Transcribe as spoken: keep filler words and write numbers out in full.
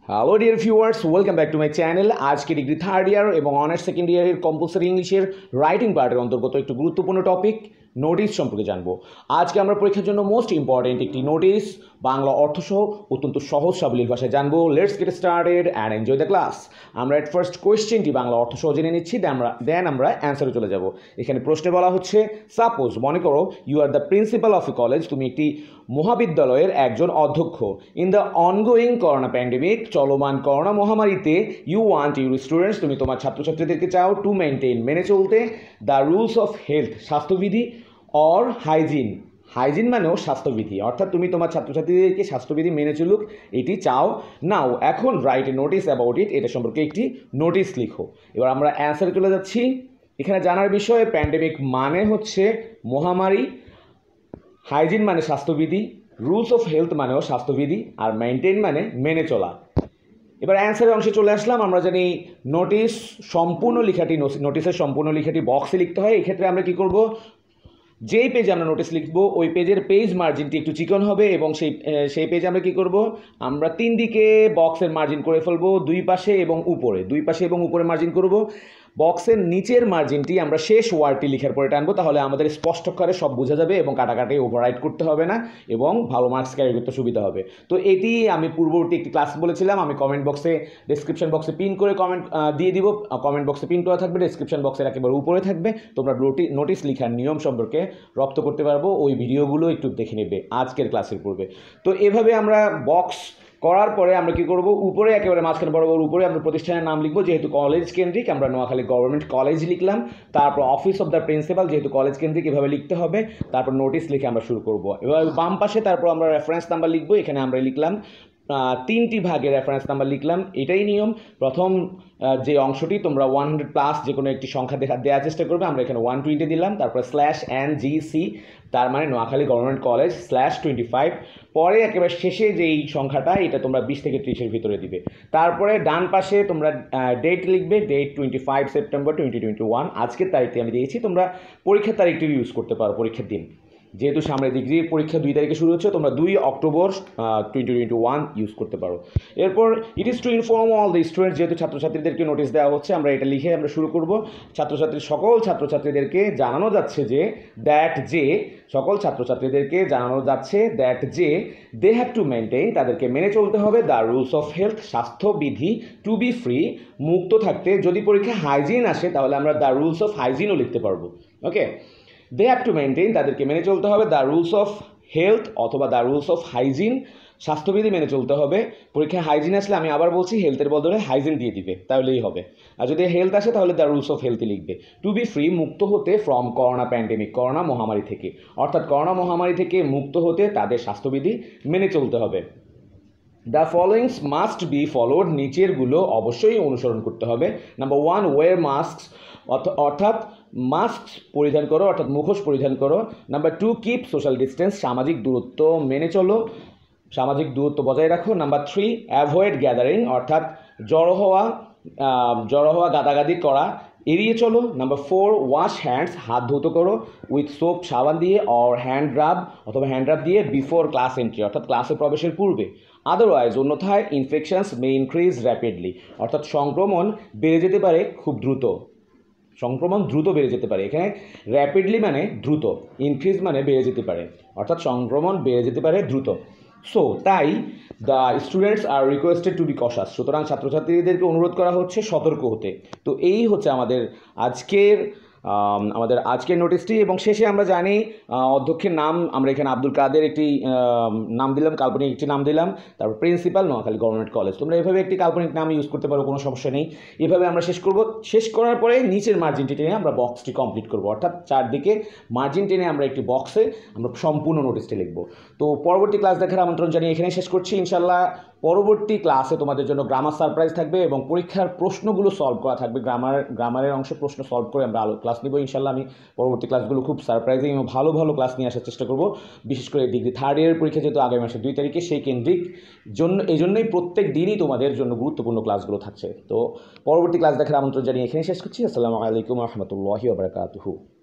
Hello dear viewers, welcome back to my channel. আজকে degree third year এবং honours second ইয়ারের compulsory ইংলিশের writing পার্টের অন্তর্গত একটু গুরুত্বপূর্ণ টপিক নোটিশ সম্পর্কে জানবো। আজকে আমরা পরীক্ষার জন্য মোস্ট ইম্পর্টেন্ট একটি নোটিশ বাংলা অর্থসহ অত্যন্ত সহজ সাবলীল ভাষায় জানবো। Let's get started and enjoy the class. আমরা এট ফার্স্ট কোয়েশ্চেনটি বাংলা অর্থসহ জেনে নিচ্ছি, দেন আমরা দেন আমরা অ্যান্সারে চলে যাব। এখানে প্রশ্নে বলা হচ্ছে, সাপোজ মনে করো you are the principal of a college, তুমি একটি মহাবিদ্যালয়ের একজন অধ্যক্ষ। In the ongoing corona pandemic, চলমান করোনা মহামারীতে, ইউ ওয়ান্ট ইউর স্টুডেন্টস, তুমি তোমার ছাত্রছাত্রীদেরকে চাও টু মেনটেন, মেনে চলতে, দ্য রুলস অফ হেলথ, স্বাস্থ্যবিধি, অর হাইজিন, হাইজিন মানেও স্বাস্থ্যবিধি, অর্থাৎ তুমি তোমার ছাত্রছাত্রীদেরকে স্বাস্থ্যবিধি মেনে চলুক এটি চাও। নাও এখন write a notice about it, এটা সম্পর্কে একটি নোটিশ লিখো। এবার আমরা অ্যান্সারে চলে যাচ্ছি। এখানে জানার বিষয়, প্যান্ডেমিক মানে হচ্ছে মহামারী, হাইজিন মানে স্বাস্থ্যবিধি, রুলস অফ হেলথ মানেও স্বাস্থ্যবিধি, আর মেনটেন মানে মেনে চলা। এবার অ্যান্সারের অংশে চলে আসলাম। আমরা জানি নোটিশ সম্পূর্ণ লেখাটি নোটিশের সম্পূর্ণ লেখাটি বক্সে লিখতে হয়। এক্ষেত্রে আমরা কি করব, যেই পেজে আমরা নোটিশ লিখবো ওই পেজের পেজ মার্জিনটি একটু চিকন হবে এবং সেই সেই পেজে আমরা কি করব, আমরা তিন দিকে বক্সের মার্জিন করে ফেলবো, দুই পাশে এবং উপরে, দুই পাশে এবং উপরে মার্জিন করব। বক্সের নিচের মার্জিনটি আমরা শেষ ওয়ার্ডটি লিখার পরে টানবো, তাহলে আমাদের স্পষ্ট করে সব বোঝা যাবে এবং কাটাকাটি ওভাররাইট করতে হবে না এবং ভালো মার্কস ক্যারি করতে সুবিধা হবে। তো এটি আমি পূর্ববর্তী একটি ক্লাস বলেছিলাম, আমি কমেন্ট বক্সে ডেসক্রিপশন বক্সে পিন করে কমেন্ট দিয়ে দিব। কমেন্ট বক্সে পিন করা থাকবে, ডেসক্রিপশন বক্সের একেবারে উপরে থাকবে। তোমরা নোটিশ লেখার নিয়ম সম্পর্কে রপ্ত করতে পারবো, ওই ভিডিওগুলো একটু দেখে নেবে আজকের ক্লাসের পূর্বে। তো এভাবে আমরা বক্স করার পরে আমরা কি করব, উপরে একেবারে মাঝখানে বরাবর উপরে আমরা প্রতিষ্ঠানের নাম লিখবো, যেহেতু কলেজ কেন্দ্রিক আমরা নোয়াখালী গভর্নমেন্ট কলেজ লিখলাম। তারপর অফিস অফ দ্য প্রিন্সিপাল, যেহেতু কলেজ কেন্দ্রিক এভাবে লিখতে হবে। তারপর নোটিশ লিখে আমরা শুরু করব। এবার বাম পাশে তারপর আমরা রেফারেন্স নাম্বার লিখবো। এখানে আমরা লিখলাম তিনটি ভাগে রেফারেন্স নাম্বার লিখলাম, এটাই নিয়ম। প্রথম যে অংশটি তোমরা ওয়ান হান্ড্রেড প্লাস যে কোনো একটি সংখ্যা দেখা দেওয়ার চেষ্টা করবে, আমরা এখানে ওয়ান টোয়েন্টি দিলাম। তারপরে স্ল্যাশ এন জি সি, তার মানে Noakhali government college, slash twenty five. পরে একেবারে শেষে যেই সংখ্যাটা এটা তোমরা বিশ থেকে ত্রিশের ভিতরে দিবে। তারপরে ডান পাশে তোমরা ডেট লিখবে, date twenty five September twenty twenty one, আজকের তারিখটি আমি দিয়েছি। তোমরা পরীক্ষার তারিখটি ইউজ করতে পারো, পরীক্ষার দিন, যেহেতু সামনে ডিগ্রির পরীক্ষা দুই তারিখে শুরু হচ্ছে, তোমরা দুই October twenty twenty one use করতে পারো। এরপর it is to inform all the students, যেহেতু ছাত্রছাত্রীদেরকে নোটিশ দেওয়া হচ্ছে, আমরা এটা লিখে আমরা শুরু করব। ছাত্রছাত্রী সকল ছাত্রছাত্রীদেরকে জানানো যাচ্ছে যে দ্যাট যে সকল ছাত্রছাত্রীদেরকে জানানো যাচ্ছে দ্যাট যে দে হ্যাভ টু মেনটেন, তাদেরকে মেনে চলতে হবে, দ্য রুলস অফ হেলথ, স্বাস্থ্যবিধি, টু বি ফ্রি, মুক্ত থাকতে। যদি পরীক্ষা হাইজিন আসে তাহলে আমরা দ্য রুলস অফ হাইজিনও লিখতে পারবো। Okay, they have to maintain, তাদেরকে মেনে চলতে হবে, দ্য রুলস অফ হেলথ অথবা দ্য রুলস অফ হাইজিন, স্বাস্থ্যবিধি মেনে চলতে হবে। পরীক্ষায় হাইজিন আসলে আমি আবার বলছি হেলথের বদলে হাইজিন দিয়ে দিবে, তাহলেই হবে। আর যদি হেলথ আসে তাহলে দ্য রুলস অফ হেলথই লিখবে। টু বি ফ্রি, মুক্ত হতে, ফ্রম করোনা প্যান্ডেমিক, করোনা মহামারী থেকে, অর্থাৎ করোনা মহামারী থেকে মুক্ত হতে তাদের স্বাস্থ্যবিধি মেনে চলতে হবে। The followings must be followed, নিচেরগুলো অবশ্যই অনুসরণ করতে হবে। নাম্বার ওয়ান, ওয়ার মাস্ক, অর্থাৎ মাস্ক পরিধান করো, অর্থাৎ মুখোশ পরিধান করো। Number two, keep social distance, সামাজিক দূরত্ব মেনে চলো, সামাজিক দূরত্ব বজায় রাখো। নাম্বার থ্রি, অ্যাভয়েড গ্যাদারিং, অর্থাৎ জড়ো হওয়া জড়ো হওয়া গাদাগাদি করা এড়িয়ে চলো। নাম্বার ফোর, ওয়াশ হ্যান্ডস, হাত ধৌত করো, উইথ সোপ, সাবান দিয়ে, অর হ্যান্ড রাব অথবা হ্যান্ড রাব দিয়ে, বিফোর ক্লাস এন্ট্রি, অর্থাৎ ক্লাসে প্রবেশের পূর্বে। আদারওয়াইজ, অন্যথায়, ইনফেকশনস মে ইনক্রিজ র্যাপিডলি, অর্থাৎ সংক্রমণ বেড়ে যেতে পারে খুব দ্রুত, সংক্রমণ দ্রুত বেড়ে যেতে পারে। এখানে র্যাপিডলি মানে দ্রুত, ইনক্রিজ মানে বেড়ে যেতে পারে, অর্থাৎ সংক্রমণ বেড়ে যেতে পারে দ্রুত। সো তাই the students are requested to be cautious, সুতরাং ছাত্রছাত্রীদেরকে অনুরোধ করা হচ্ছে সতর্ক হতে। তো এই হচ্ছে আমাদের আজকের আমাদের আজকের নোটিশটি। এবং শেষে আমরা জানি অধ্যক্ষের নাম, আমরা এখানে আব্দুল কাদের একটি নাম দিলাম, কাল্পনিক একটি নাম দিলাম। তারপর প্রিন্সিপাল, নোয়াখালী গভর্নমেন্ট কলেজ। তোমরা এভাবে একটি কাল্পনিক নাম ইউজ করতে পারো, কোনো সমস্যা নেই। এভাবে আমরা শেষ করব। শেষ করার পরে নিচের মার্জিনটি টেনে আমরা বক্সটি কমপ্লিট করব, অর্থাৎ চারদিকে মার্জিন টেনে আমরা একটি বক্সে আমরা সম্পূর্ণ নোটিশটি লিখব। তো পরবর্তী ক্লাস দেখার আমন্ত্রণ জানিয়ে এখানেই শেষ করছি। ইনশাল্লাহ পরবর্তী ক্লাসে তোমাদের জন্য গ্রামার সারপ্রাইজ থাকবে এবং পরীক্ষার প্রশ্নগুলো সলভ করা থাকবে। গ্রামার গ্রামারের অংশে প্রশ্ন সলভ করে আমরা আলো ক্লাস নিব। ইনশাল্লাহ আমি পরবর্তী ক্লাসগুলো খুব সারপ্রাইজিং এবং ভালো ভালো ক্লাস নিয়ে আসার চেষ্টা করব। বিশেষ করে ডিগ্রি থার্ড ইয়ারের পরীক্ষা যেহেতু আগামী মাসের দুই তারিখে, সেই কেন্দ্রিক জন্য এই জন্যই প্রত্যেক দিনই তোমাদের জন্য গুরুত্বপূর্ণ ক্লাসগুলো থাকছে। তো পরবর্তী ক্লাস দেখার আমন্ত্রণ জানিয়ে এখানে শেষ করছি। আসসালামু আলাইকুম ওয়া রাহমাতুল্লাহি ওয়া বারাকাতুহু।